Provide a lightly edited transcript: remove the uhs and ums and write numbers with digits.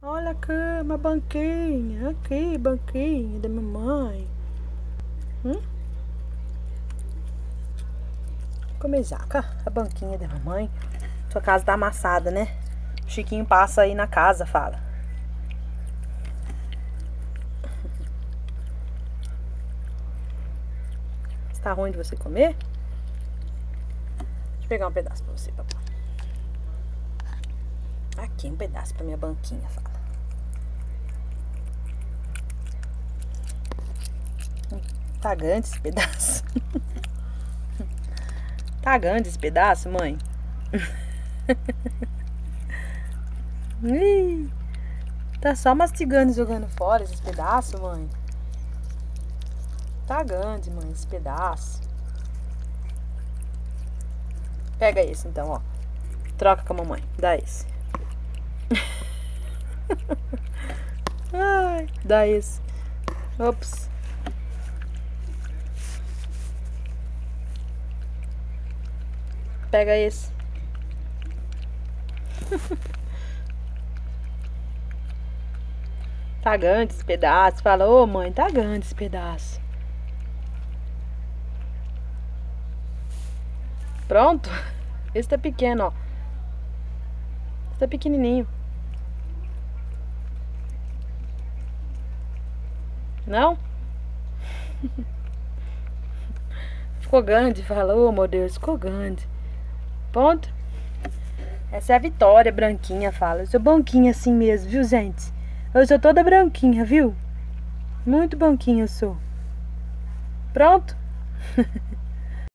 Olha a cama, a banquinha. Aqui, banquinha da mamãe. Comer jaca, a banquinha da mamãe. Sua casa tá amassada, né? O Chiquinho passa aí na casa, fala. Está ruim de você comer? Deixa eu pegar um pedaço pra você, papai. Aqui, um pedaço pra minha banquinha, fala. Tá grande esse pedaço. Tá grande esse pedaço, mãe? Ih, tá só mastigando e jogando fora esses pedaços, mãe? Tá grande, mãe, esse pedaço. Pega esse então, ó. Troca com a mamãe. Dá esse. Ai, dá esse. Ops. Pega esse. Tá grande esse pedaço. Fala, ô mãe, tá grande esse pedaço. Pronto? Esse tá pequeno, ó. Esse tá pequenininho. Não? Ficou grande. Fala, ô meu Deus, ficou grande. Pronto? Essa é a Vitória, branquinha, fala. Eu sou branquinha assim mesmo, viu, gente? Eu sou toda branquinha, viu? Muito branquinha eu sou. Pronto?